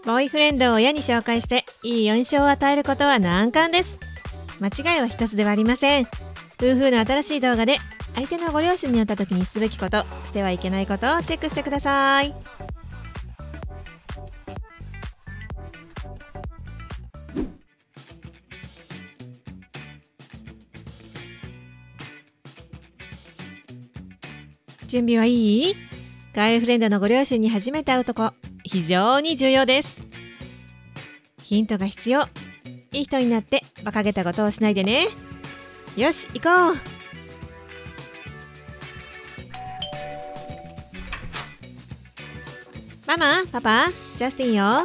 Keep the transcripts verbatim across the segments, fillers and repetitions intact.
ボーイフレンドを親に紹介していい印象を与えることは難関です。間違いは一つではありません。夫婦の新しい動画で相手のご両親に会った時にすべきこと、してはいけないことをチェックしてください。準備はいい？ガールフレンドのご両親に初めて会うとこ、非常に重要です。ヒントが必要。いい人になって馬鹿げたことをしないでね。よし、行こう。ママ、パパ、ジャスティンよ。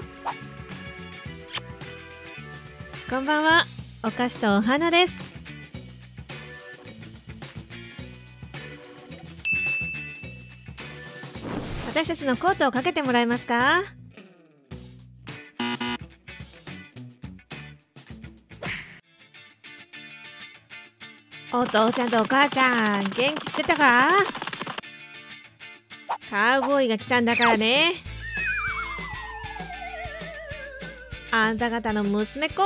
こんばんは。お菓子とお花です。私たちのコートをかけてもらえますか？お父ちゃんとお母ちゃん、元気ってたか？カウボーイが来たんだからね。あんた方の娘っ子？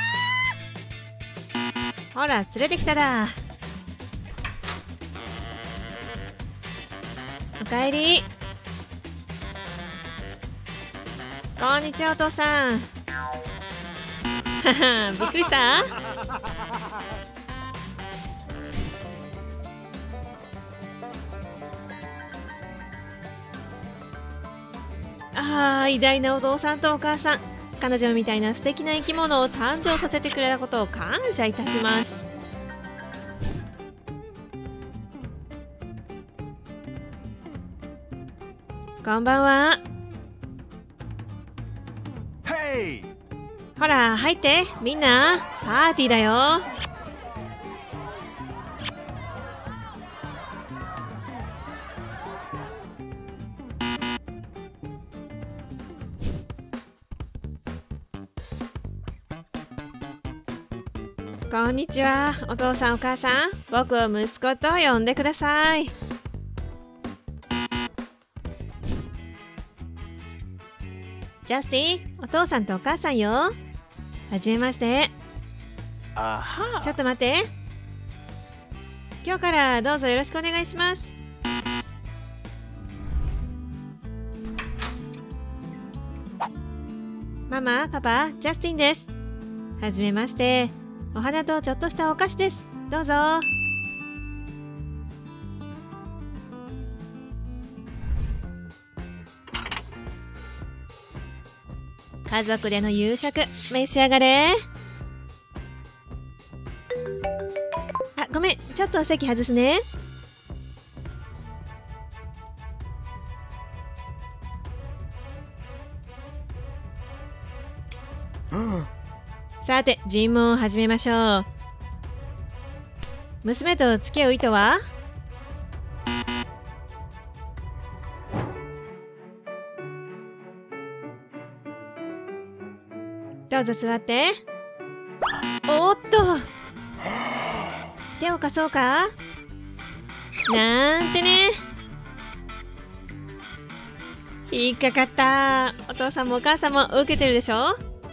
ほら、連れてきたら。おかえり。こんにちは、お父さん。はは、びっくりした？ああ、偉大なお父さんとお母さん、彼女みたいな素敵な生き物を誕生させてくれたことを感謝いたします。こんばんは。 Hey! ほら、入って、みんな、パーティーだよ。こんにちは、お父さんお母さん、僕を息子と呼んでください。ジャスティン、お父さんとお母さんよ。はじめまして。 あは。 ちょっと待って。今日からどうぞよろしくお願いします。ママ、パパ、ジャスティンです。はじめまして。お花とちょっとしたお菓子です。どうぞ。家族での夕食、召し上がれ。あ、ごめん、ちょっと席外すね。さて、尋問を始めましょう。娘と付き合う意図は？どうぞ座って。おっと、手を貸そうか。なんてね。引っかかった。お父さんもお母さんも受けてるでしょ。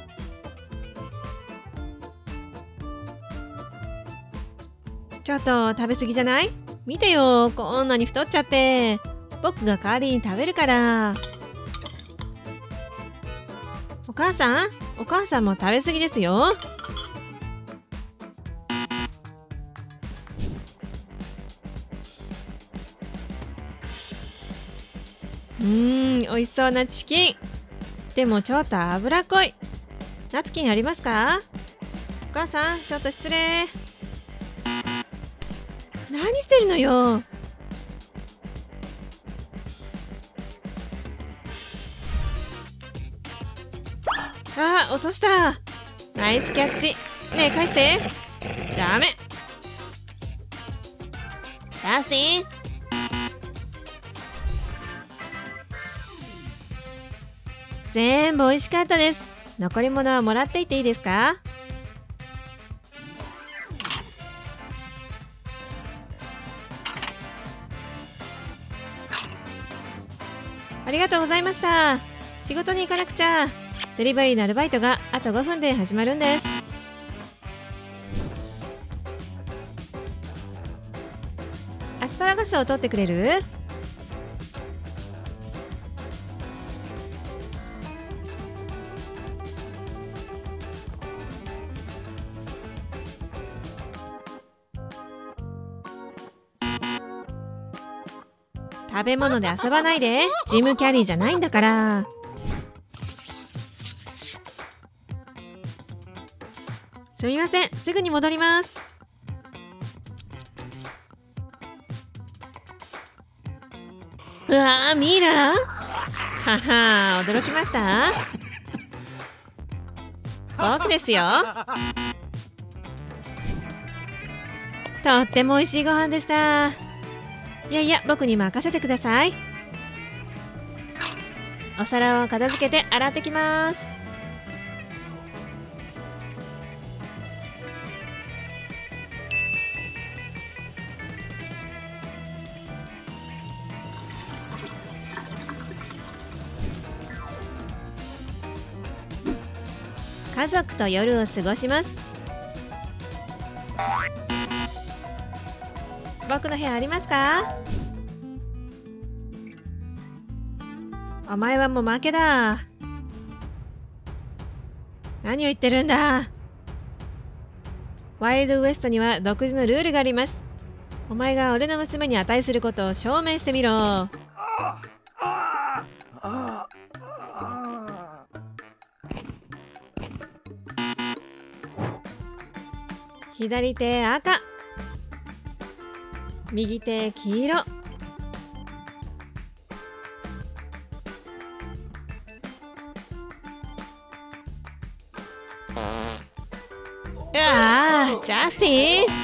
ちょっと食べ過ぎじゃない？見てよ、こんなに太っちゃって。僕が代わりに食べるから。お母さん、お母さんも食べ過ぎですよ。うーん、美味しそうなチキン。でもちょっと脂っこい。ナプキンありますか？お母さん、ちょっと失礼。何してるのよ。あー、落とした。ナイスキャッチ。ねえ、返して。ダメ。ジャスティン。全部美味しかったです。残り物はもらっていっていいですか？ありがとうございました。仕事に行かなくちゃ。 デリバリーのアルバイトがあとごふんで始まるんです。アスパラガスを取ってくれる？食べ物で遊ばないで。ジムキャリーじゃないんだから。すみません、すぐに戻ります。うわー、ミイラ？はは、驚きました？僕ですよ。とっても美味しいご飯でした。いやいや、僕に任せてください。お皿を片付けて洗ってきます。家族と夜を過ごします。僕の部屋ありますか？お前はもう負けだ。何を言ってるんだ。ワイルドウエストには独自のルールがあります。お前が俺の娘に値することを証明してみろ。左手赤、右手黄色。うわー、ジャスティン。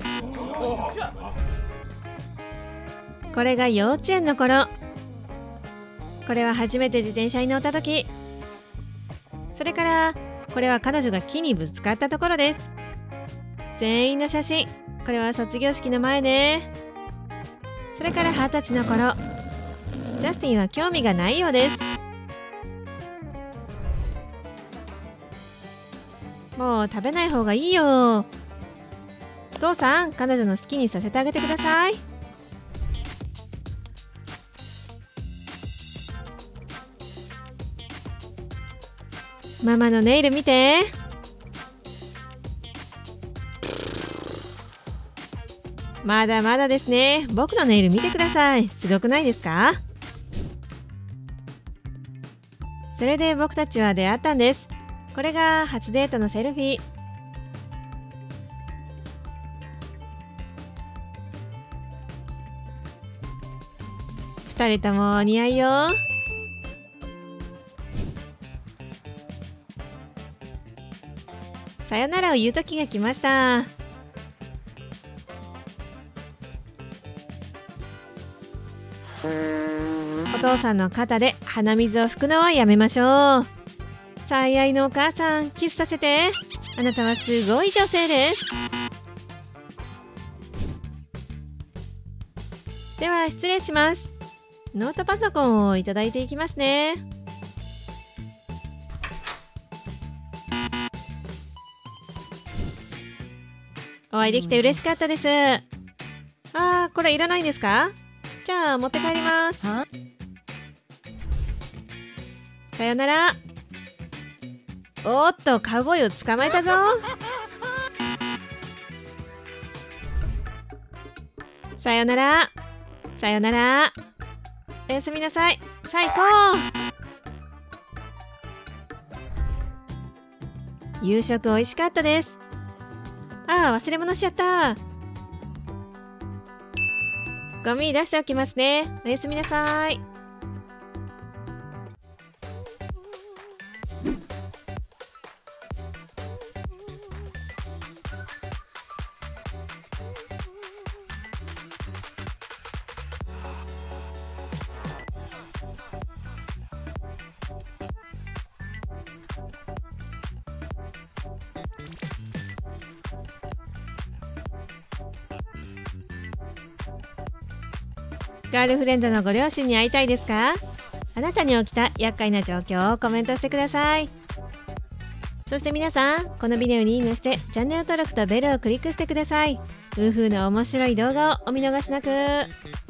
これが幼稚園の頃。これは初めて自転車に乗った時。それからこれは彼女が木にぶつかったところです。全員の写真。これは卒業式の前ね。それから二十歳の頃。ジャスティンは興味がないようです。もう食べない方がいいよ。お父さん、彼女の好きにさせてあげてください。ママのネイル見て。まだまだですね。僕のネイル見てください。すごくないですか？それで僕たちは出会ったんです。これが初デートのセルフィー。二人ともお似合いよ。さよならを言う時が来ました。お父さんの肩で鼻水を拭くのはやめましょう。最愛のお母さん、キスさせて。あなたはすごい女性です。では失礼します。ノートパソコンをいただいていきますね。お会いできて嬉しかったです。あー、これいらないんですか？じゃあ持って帰ります。さよなら。おっと、カウボーイを捕まえたぞ。さよなら。さよなら。おやすみなさい。最高。夕食おいしかったです。ああ、忘れ物しちゃった。ゴミ出しておきますね。おやすみなさい。ガールフレンドのご両親に会いたいですか？あなたに起きた厄介な状況をコメントしてください。 そして皆さん、このビデオにいいねしてチャンネル登録とベルをクリックしてください。ウーフーの面白い動画をお見逃しなく。